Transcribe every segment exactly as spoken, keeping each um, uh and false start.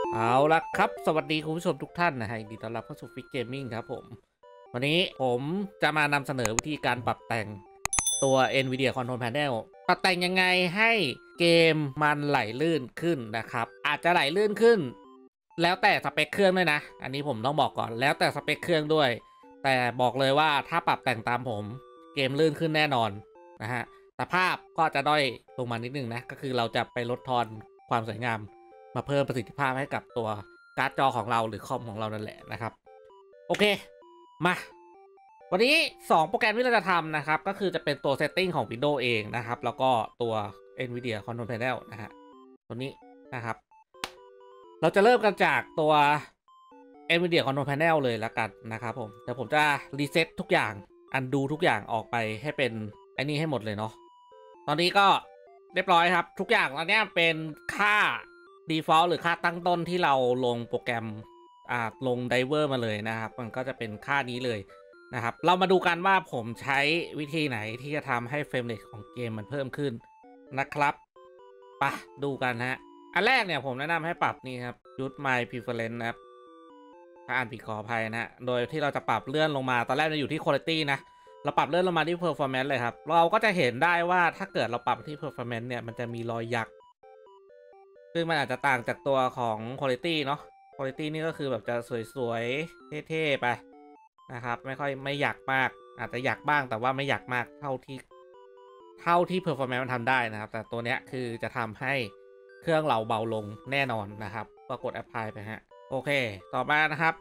เอาละครับสวัสดีคุณผู้ชมทุกท่านนะฮะยินดีต้อนรับเข้าสู่ฟิกเกมมิ่งครับผมวันนี้ผมจะมานำเสนอวิธีการปรับแต่งตัว NVIDIA Control Panel ปรับแต่งยังไงให้เกมมันไหลลื่นขึ้นนะครับอาจจะไหลลื่นขึ้นแล้วแต่สเปคเครื่องด้วยนะอันนี้ผมต้องบอกก่อนแล้วแต่สเปคเครื่องด้วยแต่บอกเลยว่าถ้าปรับแต่งตามผมเกมลื่นขึ้นแน่นอนนะฮะแต่ภาพก็จะด้อยลงมานิดนึงนะก็คือเราจะไปลดทอนความสวยงามมาเพิ่มประสิทธิภาพให้กับตัวการ์ดจอของเราหรือคอมของเรานั่นแหละนะครับโอเคมาวันนี้สองโปรแกรมที่เราจะทำนะครับก็คือจะเป็นตัว setting ของ Windows เองนะครับแล้วก็ตัว NVIDIA Control Panel นะฮะตัวนี้นะครับเราจะเริ่มกันจากตัว NVIDIA Control Panel เลยแล้วกันนะครับผมเดี๋ยวผมจะรีเซ็ตทุกอย่างอันดูทุกอย่างออกไปให้เป็นไอ้นี่ให้หมดเลยเนาะตอนนี้ก็เรียบร้อยครับทุกอย่างตอนนี้เป็นค่า default หรือค่าตั้งต้นที่เราลงโปรแกรมอ่าลงไดเวอร์มาเลยนะครับมันก็จะเป็นค่านี้เลยนะครับเรามาดูกันว่าผมใช้วิธีไหนที่จะทำให้เฟรมเรทของเกมมันเพิ่มขึ้นนะครับไปดูกันฮะอันแรกเนี่ยผมแนะนำให้ปรับนี่ครับ use my preference นะครับถ้าอ่านผิดขออภัยนะโดยที่เราจะปรับเลื่อนลงมาตอนแรกเราอยู่ที่ quality นะเราปรับเลื่อนลงมาที่ performance เลยครับเราก็จะเห็นได้ว่าถ้าเกิดเราปรับที่ performance เนี่ยมันจะมีรอยยักษ์ซึ่งมันอาจจะต่างจากตัวของ quality เนาะ quality นี่ก็คือแบบจะสวยๆเท่ๆไปนะครับไม่ค่อยไม่อยากมากอาจจะอยากบ้างแต่ว่าไม่อยากมากเท่าที่เท่าที่ performance มันทำได้นะครับแต่ตัวเนี้ยคือจะทำให้เครื่องเราเบาลงแน่นอนนะครับก็กด apply ไปฮะโอเคต่อมานะครับ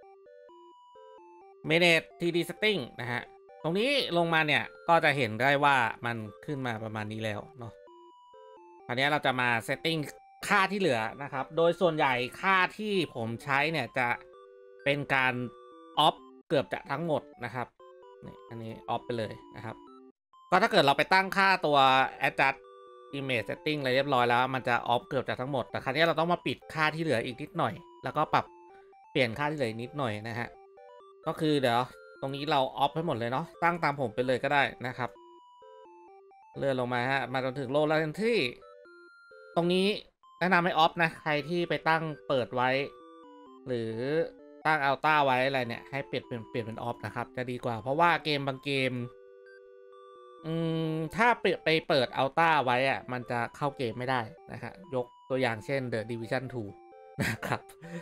manage ที ดี setting นะฮะตรงนี้ลงมาเนี่ยก็จะเห็นได้ว่ามันขึ้นมาประมาณนี้แล้วเนาะอันนี้เราจะมา setting ค่าที่เหลือนะครับโดยส่วนใหญ่ค่าที่ผมใช้เนี่ยจะเป็นการ off เกือบจะทั้งหมดนะครับนี่อันนี้ off ไปเลยนะครับก็ถ้าเกิดเราไปตั้งค่าตัว adjust image setting อะไรเรียบร้อยแล้วมันจะ off เกือบจะทั้งหมดแต่ครั้นี้เราต้องมาปิดค่าที่เหลืออีกนิดหน่อยแล้วก็ปรับเปลี่ยนค่าที่เหลือนิดหน่อยนะฮะก็คือเดี๋ยวตรงนี้เรา off ให้หมดเลยเนาะตั้งตามผมไปเลยก็ได้นะครับเลื่อนลงมาฮะมาจนถึง low latency ตรงนี้แนะนำให้ออฟนะใครที่ไปตั้งเปิดไว้หรือตั้งอัลต้าไว้อะไรเนี่ยให้เปลี่ยนเป็นเปลี่ยนเป็นออฟนะครับจะดีกว่าเพราะว่าเกมบางเกมอืมถ้าไปเปิดอัลต้าไว้อะมันจะเข้าเกมไม่ได้นะฮะยกตัวอย่างเช่น The Division ทูนะครับ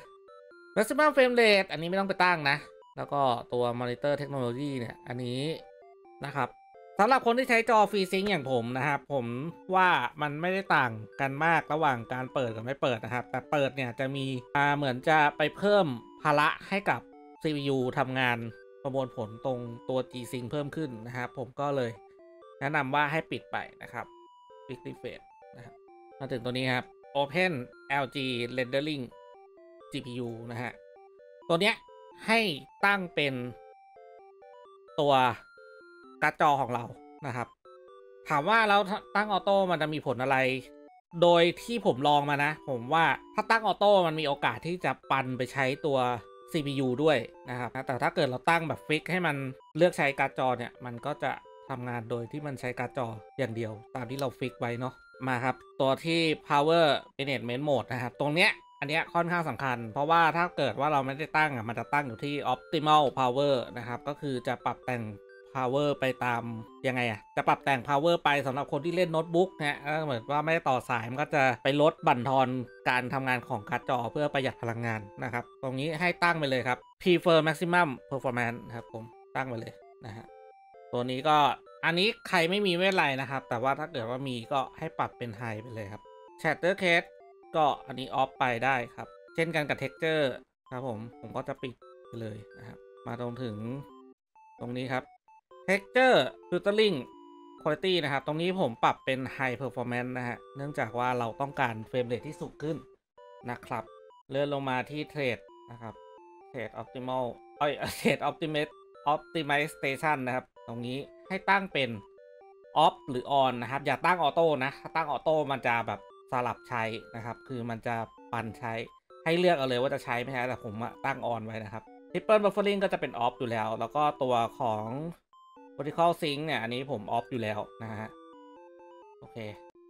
Maximum Frame Rate อันนี้ไม่ต้องไปตั้งนะแล้วก็ตัว Monitor Technology เนี่ยอันนี้นะครับสำหรับคนที่ใช้จอฟรีซิงอย่างผมนะครับผมว่ามันไม่ได้ต่างกันมากระหว่างการเปิดกับไม่เปิดนะครับแต่เปิดเนี่ยจะมีอ่าเหมือนจะไปเพิ่มภาระให้กับ ซี พี ยู ทำงานประมวลผลตรงตัว G-Sync เพิ่มขึ้นนะครับผมก็เลยแนะนำว่าให้ปิดไปนะครับ Quick Refresh นะครับมาถึงตัวนี้ครับ Open แอล จี Rendering จี พี ยู นะฮะตัวเนี้ยให้ตั้งเป็นตัวการ์ดจอของเรานะครับถามว่าแล้วตั้งออโต้มันจะมีผลอะไรโดยที่ผมลองมานะผมว่าถ้าตั้งออโต้มันมีโอกาสที่จะปันไปใช้ตัว ซี พี ยู ด้วยนะครับแต่ถ้าเกิดเราตั้งแบบฟิกให้มันเลือกใช้การ์ดจอเนี่ยมันก็จะทำงานโดยที่มันใช้การ์ดจออย่างเดียวตามที่เราฟิกไว้เนาะมาครับตัวที่ power management mode นะครับตรงเนี้ยอันเนี้ยค่อนข้างสำคัญเพราะว่าถ้าเกิดว่าเราไม่ได้ตั้งอ่ะมันจะตั้งอยู่ที่ optimal power นะครับก็คือจะปรับแต่ง power ไปตามยังไงอ่ะจะปรับแต่ง power ไปสำหรับคนที่เล่นโน้ตบุ๊กนะก็เหมือนว่าไม่ได้ต่อสายมันก็จะไปลดบั่นทอนการทำงานของการ์ดจอเพื่อประหยัดพลังงานนะครับตรงนี้ให้ตั้งไปเลยครับ prefer maximum performance ครับผมตั้งไปเลยนะฮะตัวนี้ก็อันนี้ใครไม่มีไม่เป็นไรนะครับแต่ว่าถ้าเกิดว่ามีก็ให้ปรับเป็น high ไปเลยครับ shatter case ก็อันนี้ off ไปได้ครับเช่นกันกับ texture ครับผมผมก็จะปิดไปเลยนะครับมาตรงถึงตรงนี้ครับ texture filtering quality นะครับตรงนี้ผมปรับเป็น high performance นะฮะเนื่องจากว่าเราต้องการเฟรมเรทที่สูงขึ้นนะครับเลื่อนลงมาที่ trade นะครับ trade optimal เอ้ย trade optimate optimization นะครับตรงนี้ให้ตั้งเป็น off หรือ on นะครับอย่าตั้งออโต้นะถ้าตั้งออโต้มันจะแบบสลับใช้นะครับคือมันจะปันใช้ให้เลือกเอาเลยว่าจะใช้ไหมฮะแต่ผมตั้ง on ไว้นะครับ triple buffering ก็จะเป็น off อยู่แล้วแล้วก็ตัวของ vertical sync เนี่ยอันนี้ผม off อยู่แล้วนะฮะโอเค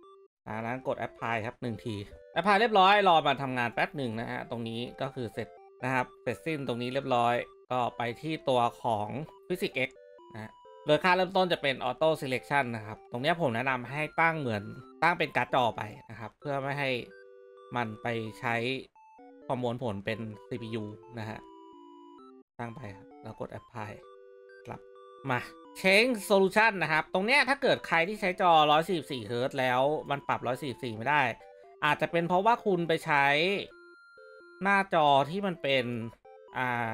จากนั้นกด apply ครับหนึ่งที apply เรียบร้อยรอมาทำงานแป๊บหนึ่งนะฮะตรงนี้ก็คือเสร็จนะครับเสร็จสิ้นตรงนี้เรียบร้อยก็ไปที่ตัวของ Physics X นะโดยค่าเริ่มต้นจะเป็น Auto Selection นะครับตรงนี้ผมแนะนำให้ตั้งเหมือนตั้งเป็นการ์ดจอไปนะครับเพื่อไม่ให้มันไปใช้ประมวลผลเป็น ซี พี ยู นะฮะตั้งไปครับแล้วกด apply ครับมา Change Solution นะครับตรงเนี้ยถ้าเกิดใครที่ใช้จอ หนึ่งร้อยสี่สิบสี่ เฮิร์ตซ์แล้วมันปรับ หนึ่งร้อยสี่สิบสี่ ไม่ได้อาจจะเป็นเพราะว่าคุณไปใช้หน้าจอที่มันเป็นอ่า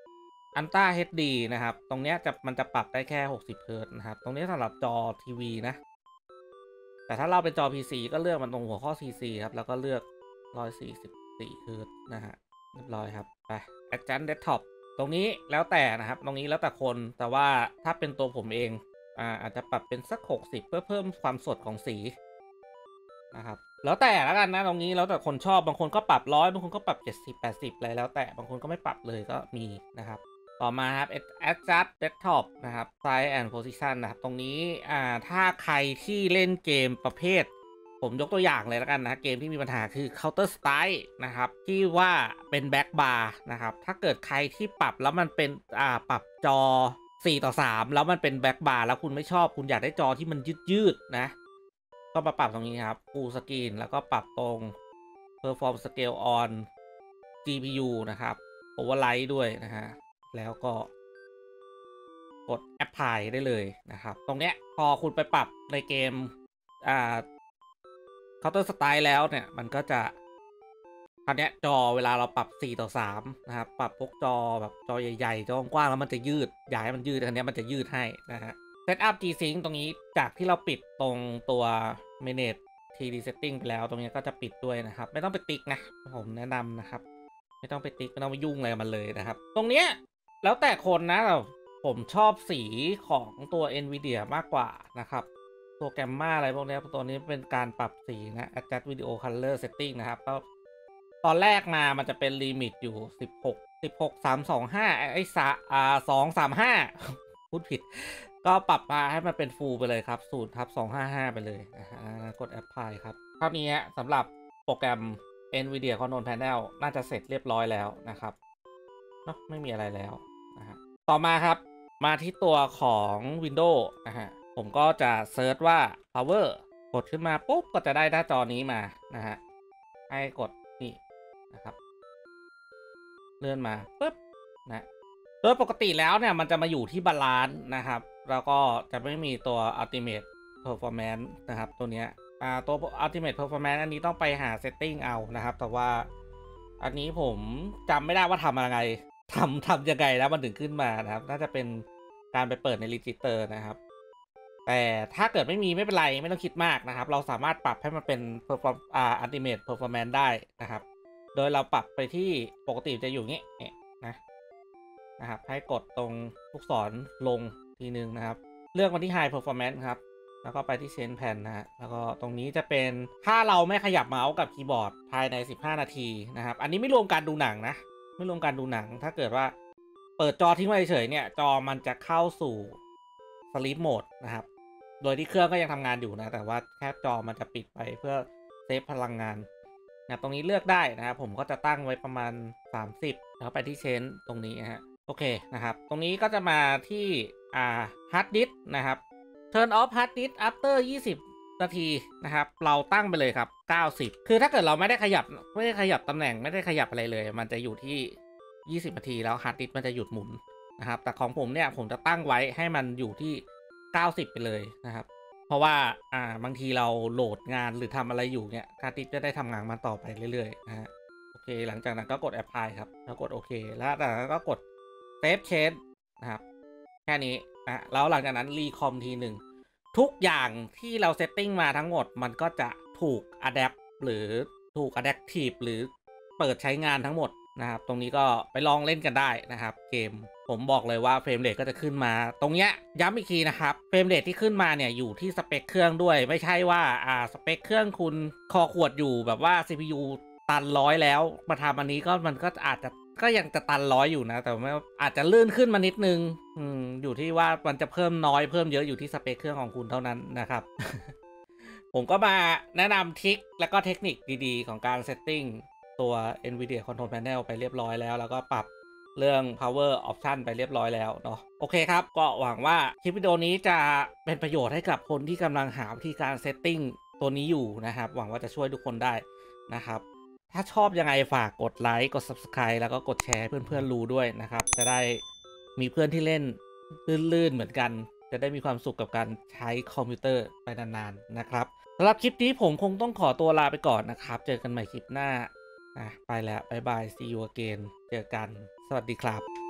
Ultra เอช ดี นะครับตรงเนี้ยจะมันจะปรับได้แค่หกสิบเฮิร์ตซ์นะครับตรงนี้สำหรับจอทีวีนะแต่ถ้าเราเป็นจอ พี ซี ก็เลือกมันตรงหัวข้อ พี ซี ครับแล้วก็เลือก หนึ่งร้อยสี่สิบสี่เฮิร์ตซ์นะฮะเรียบร้อยครับไป Adjust Desktop ตรงนี้แล้วแต่นะครับตรงนี้แล้วแต่คนแต่ว่าถ้าเป็นตัวผมเองอ่าอาจจะปรับเป็นสักหกสิบเพื่อเพิ่มความสดของสีนะครับแล้วแต่แล้วกันนะตรงนี้แล้วแต่คนชอบบางคนก็ปรับร้อยบางคนก็ปรับเจ็ดสิบ แปดสิบอะไรแล้วแต่บางคนก็ไม่ปรับเลยก็มีนะครับต่อมาครับ Adjust Desktop นะครับ Size and Position นะครับตรงนี้อ่าถ้าใครที่เล่นเกมประเภทผมยกตัวอย่างเลยแล้วกันนะเกมที่มีปัญหาคือ Counter Strike นะครับที่ว่าเป็นแบ็กบาร์นะครับถ้าเกิดใครที่ปรับแล้วมันเป็นอ่าปรับจอสี่ต่อสามแล้วมันเป็นแบ็กบาร์แล้วคุณไม่ชอบคุณอยากได้จอที่มันยืดๆนะก็มาปรับตรงนี้ครับ Full Screen แล้วก็ปรับตรง Perform Scale on จี พี ยู นะครับ Override ด้วยนะฮะแล้วก็กด Apply ได้เลยนะครับตรงเนี้ยพอคุณไปปรับในเกมอ่า Counter Strike แล้วเนี่ยมันก็จะคราวนี้จอเวลาเราปรับสี่ต่อสามนะครับปรับพวกจอแบบจอใหญ่ๆจอกว้างแล้วมันจะยืดอยากให้มันยืดอันนี้มันจะยืดให้นะฮะ Setup G-Sync ตรงนี้จากที่เราปิดตรงตัว Manage ที ดี Setting ไปแล้วตรงนี้ก็จะปิดด้วยนะครับไม่ต้องไปติ๊กนะผมแนะนำนะครับไม่ต้องไปติ๊กไม่ต้องไปยุ่งอะไรมันเลยนะครับตรงเนี้ยแล้วแต่คนนะผมชอบสีของตัว Nvidia มากกว่านะครับตัวแกมมาอะไรพวกนี้ตัวนี้เป็นการปรับสีนะ Adjust Video Color Setting นะครับก็ตอนแรกมามันจะเป็นลิมิตอยู่สิบหก สิบหก สาม สอง ห้าไอ้สะอ่าสอง สาม ห้า พูดผิดก็ปรับมาให้มันเป็นฟูลไปเลยครับศูนย์ทับสองห้าห้าไปเลยนะฮะกด Apply ครับเท่านี้สำหรับโปรแกรม Nvidia Control Panel น่าจะเสร็จเรียบร้อยแล้วนะครับเนาะไม่มีอะไรแล้วนะฮะต่อมาครับมาที่ตัวของ Windows นะฮะผมก็จะเซิร์ชว่า power กดขึ้นมาปุ๊บก็จะได้หน้าจอนี้มานะฮะให้กดนี่นะครับเลื่อนมาปุ๊บนะโดยปกติแล้วเนี่ยมันจะมาอยู่ที่บาลานซ์นะครับแล้วก็จะไม่มีตัว Ultimate Performance นะครับตัวเนี้ยอ่าตัว Ultimate Performance อันนี้ต้องไปหา Setting เอานะครับแต่ว่าอันนี้ผมจำไม่ได้ว่าทำอะไรทำทำยังไงแล้วมันถึงขึ้นมานะครับน่าจะเป็นการไปเปิดใน Register นะครับแต่ถ้าเกิดไม่มีไม่เป็นไรไม่ต้องคิดมากนะครับเราสามารถปรับให้มันเป็น Perform อ่า Ultimate Performance ได้นะครับโดยเราปรับไปที่ปกติจะอยู่งี้นะนะครับให้กดตรงลูกศรลงทีนึงนะครับเลือกมาที่ High Performance ครับแล้วก็ไปที่ Change Pan นะฮะแล้วก็ตรงนี้จะเป็นถ้าเราไม่ขยับเมาส์กับคีย์บอร์ดภายในสิบห้านาทีนะครับอันนี้ไม่รวมการดูหนังนะไม่รวมการดูหนังถ้าเกิดว่าเปิดจอทิ้งไว้เฉยเนี่ยจอมันจะเข้าสู่ Sleep Mode นะครับโดยที่เครื่องก็ยังทำงานอยู่นะแต่ว่าแค่จอมันจะปิดไปเพื่อเซฟพลังงานนะตรงนี้เลือกได้นะครับผมก็จะตั้งไว้ประมาณสามสิบแล้วไปที่เชนตรงนี้ฮะโอเคนะครับตรงนี้ก็จะมาที่อ่า Hard Disk นะครับ Turn off Hard Disk after ยี่สิบนาทีนะครับเราตั้งไปเลยครับเก้าสิบคือถ้าเกิดเราไม่ได้ขยับไม่ได้ขยับตำแหน่งไม่ได้ขยับอะไรเลยมันจะอยู่ที่ยี่สิบนาทีแล้ว Hard Disk มันจะหยุดหมุนนะครับแต่ของผมเนี่ยผมจะตั้งไว้ให้มันอยู่ที่เก้าสิบไปเลยนะครับเพราะว่าอ่าบางทีเราโหลดงานหรือทำอะไรอยู่เนี่ยฮาร์ดดิสก์จะได้ทำงานมาต่อไปเรื่อยๆนะฮะโอเคหลังจากนั้นก็กด Apply ครับแล้วกดโอเคแล้วจากนั้นก็กด Save Change นะครับแค่นี้นะแล้วหลังจากนั้นรีคอมทีหนึ่งทุกอย่างที่เราเซตติ้งมาทั้งหมดมันก็จะถูก Adapt หรือถูก Adaptive หรือเปิดใช้งานทั้งหมดนะครับตรงนี้ก็ไปลองเล่นกันได้นะครับเกมผมบอกเลยว่าเฟรมเรทก็จะขึ้นมาตรงเนี้ยย้ำอีกทีนะครับเฟรมเรทที่ขึ้นมาเนี่ยอยู่ที่สเปคเครื่องด้วยไม่ใช่ว่าอ่าสเปคเครื่องคุณคอขวดอยู่แบบว่า ซี พี ยู ตันร้อยแล้วมาทำอันนี้ก็มันก็อาจจะก็ยังจะตันร้อยอยู่นะแต่ไม่อาจจะลื่นขึ้นมานิดนึงอืมอยู่ที่ว่ามันจะเพิ่มน้อยเพิ่มเยอะอยู่ที่สเปคเครื่องของคุณเท่านั้นนะครับผมก็มาแนะนำทริคและก็เทคนิคดีๆของการเซตติ้งตัว NVIDIA Control Panel ไปเรียบร้อยแล้วแล้วก็ปรับเรื่อง power option ไปเรียบร้อยแล้วเนาะโอเคครับก็หวังว่าคลิปวิดีโอนี้จะเป็นประโยชน์ให้กับคนที่กำลังหาวิธีการเซตติ้งตัวนี้อยู่นะครับหวังว่าจะช่วยทุกคนได้นะครับถ้าชอบยังไงฝากกดไลค์กด Subscribe แล้วก็กดแชร์ให้เพื่อนๆรู้ด้วยนะครับจะได้มีเพื่อนที่เล่นลื่นๆเหมือนกันจะได้มีความสุขกับการใช้คอมพิวเตอร์ไปนานๆนะครับสำหรับคลิปนี้ผมคงต้องขอตัวลาไปก่อนนะครับเจอกันใหม่คลิปหน้าอ่ะไปแล้วบ๊ายบาย see you again เจอกันสวัสดีครับ